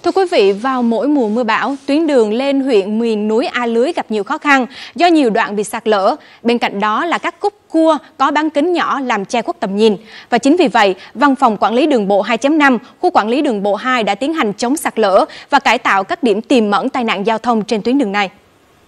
Thưa quý vị, vào mỗi mùa mưa bão, tuyến đường lên huyện miền núi A Lưới gặp nhiều khó khăn do nhiều đoạn bị sạt lở. Bên cạnh đó là các khúc cua có bán kính nhỏ làm che khuất tầm nhìn. Và chính vì vậy, Văn phòng Quản lý Đường bộ 2.5, Khu Quản lý Đường bộ 2 đã tiến hành chống sạt lở và cải tạo các điểm tiềm ẩn tai nạn giao thông trên tuyến đường này.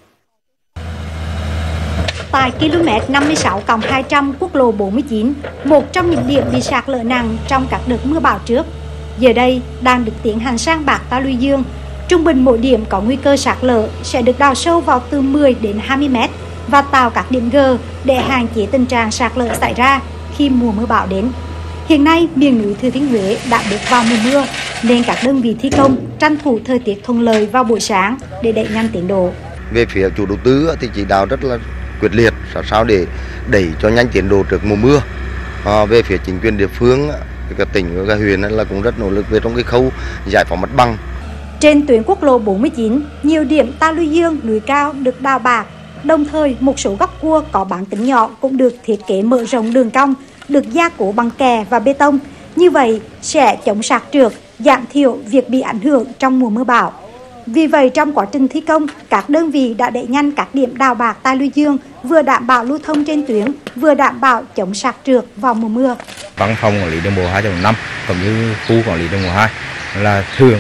Tại km 56+200 quốc lộ 49, một trong những điểm bị sạt lở nặng trong các đợt mưa bão trước, giờ đây đang được tiến hành san bạt ta luy dương. Trung bình mỗi điểm có nguy cơ sạt lở sẽ được đào sâu vào từ 10 đến 20 mét và tạo các điểm G để hạn chế tình trạng sạt lở xảy ra khi mùa mưa bão đến. Hiện nay, miền núi Thừa Thiên Huế đã bước vào mùa mưa nên các đơn vị thi công tranh thủ thời tiết thuận lợi vào buổi sáng để đẩy nhanh tiến độ. Về phía chủ đầu tư thì chỉ đạo rất là quyết liệt, sao để đẩy cho nhanh tiến độ trước mùa mưa. Về phía chính quyền địa phương, các tỉnh và huyện là cũng rất nỗ lực về trong cái khâu giải phóng mặt bằng. Trên tuyến quốc lộ 49, nhiều điểm ta luy dương núi cao được đào bạc, đồng thời một số góc cua có bán kính nhỏ cũng được thiết kế mở rộng đường cong, được gia cố bằng kè và bê tông. Như vậy sẽ chống sạt trượt, giảm thiểu việc bị ảnh hưởng trong mùa mưa bão. Vì vậy, trong quá trình thi công, các đơn vị đã đẩy nhanh các điểm đào bạc ta luy dương, vừa đảm bảo lưu thông trên tuyến, vừa đảm bảo chống sạt trượt vào mùa mưa. Văn phòng Quản lý Đường bộ 2.5 cũng như Khu Quản lý Đường bộ 2 là thường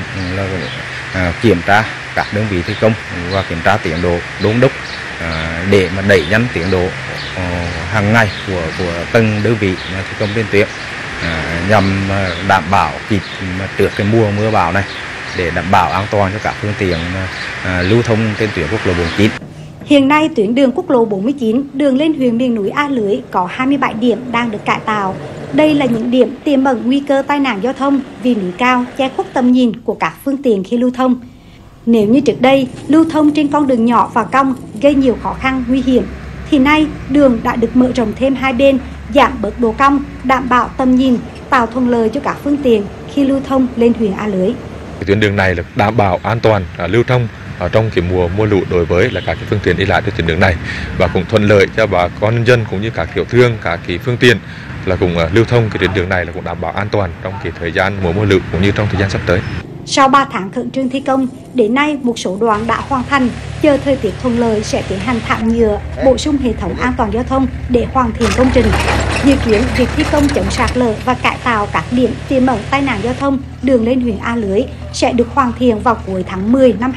kiểm tra các đơn vị thi công và kiểm tra tiến độ đôn đốc để mà đẩy nhanh tiến độ hàng ngày của từng đơn vị thi công trên tuyến nhằm đảm bảo kịp trước cái mùa mưa bão này, để đảm bảo an toàn cho các phương tiện lưu thông trên tuyến quốc lộ 49. Hiện nay, tuyến đường quốc lộ 49 đường lên huyện miền núi A Lưới có 27 điểm đang được cải tạo. Đây là những điểm tiềm ẩn nguy cơ tai nạn giao thông vì núi cao che khuất tầm nhìn của các phương tiện khi lưu thông. Nếu như trước đây, lưu thông trên con đường nhỏ và cong gây nhiều khó khăn nguy hiểm, thì nay đường đã được mở rộng thêm hai bên, giảm bớt độ cong, đảm bảo tầm nhìn, tạo thuận lợi cho các phương tiện khi lưu thông lên huyện A Lưới. Tuyến đường này là đảm bảo an toàn lưu thông trong cái mùa lũ đối với là các cái phương tiện đi lại trên tuyến đường này, và cũng thuận lợi cho bà con nhân dân cũng như các tiểu thương, các cái phương tiện là cùng lưu thông cái tuyến đường này là cũng đảm bảo an toàn trong cái thời gian mùa lũ cũng như trong thời gian sắp tới. Sau 3 tháng khẩn trương thi công, đến nay một số đoạn đã hoàn thành, chờ thời tiết thuận lợi sẽ tiến hành thảm nhựa, bổ sung hệ thống an toàn giao thông để hoàn thiện công trình. Dự kiến việc thi công chống sạt lở và cải tạo các điểm tiềm ẩn tai nạn giao thông đường lên huyện A Lưới sẽ được hoàn thiện vào cuối tháng 10 năm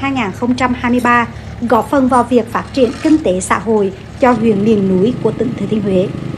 2023, góp phần vào việc phát triển kinh tế xã hội cho huyện miền núi của tỉnh Thừa Thiên Huế.